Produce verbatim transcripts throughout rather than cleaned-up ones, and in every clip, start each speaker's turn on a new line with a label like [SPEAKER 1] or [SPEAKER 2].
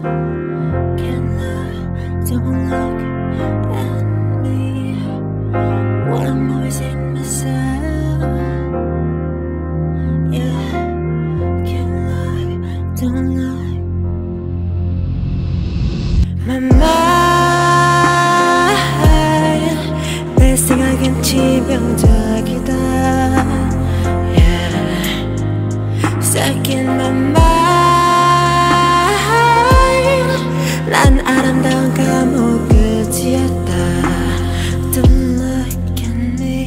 [SPEAKER 1] Can't look, don't look at me. Why I'm always in myself. Yeah, can't look, don't look. My mind, 내 생각엔 치명적이다. Yeah, stuck in my mind. 난 아름다운 감옥을 지었다. Don't look at me.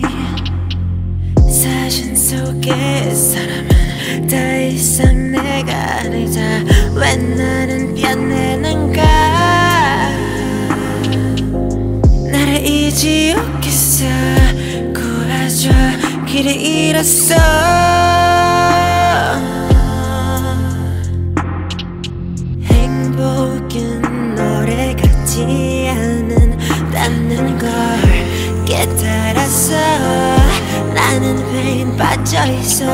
[SPEAKER 1] 사진 속의 사람은 더 이상 내가 아니다. 왜 나는 변했는가. 나를 이 지옥에서 구해줘. 길을 잃었어. 행복은 오래가지 않는다는 걸 깨달았어. 나는 pain 빠져있어.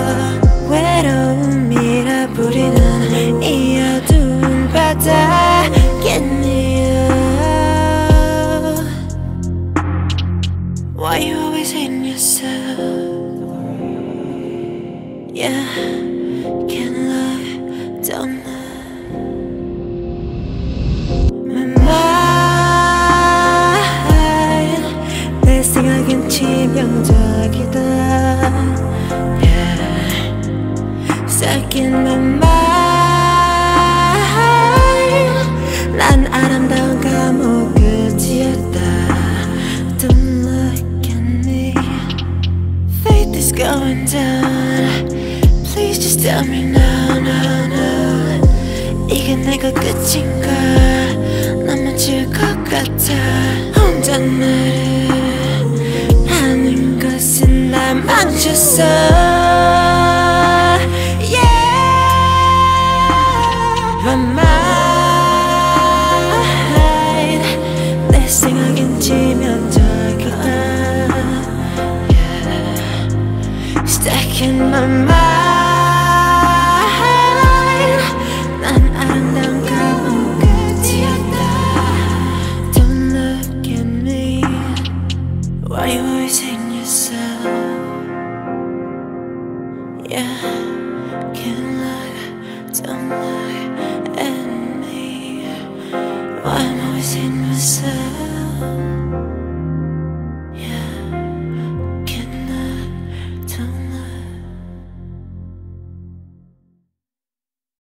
[SPEAKER 1] 외로움이라 부리는 이 어두운 바다겠니. Why you always hating yourself? Yeah, can't lie, don't lie. My mind, 내 생각엔 치명적이다. Yeah, stuck in my mind. 난 아름다운 감옥을 지었다. Don't look at me. Faith is going down. Please just tell me now, no, no. 이게 내가 끝인가. 넘어질 것 같아. 혼잣말을 하는 것은 날 망쳤어. Yeah, my mind, 내 생각엔 치명적이다. Yeah, stuck in my mind. 난 아름다운 감옥을 지었다. Don't look at me. Why you always hating yourself? Yeah, can't look, don't look at me. Why I'm always hating myself.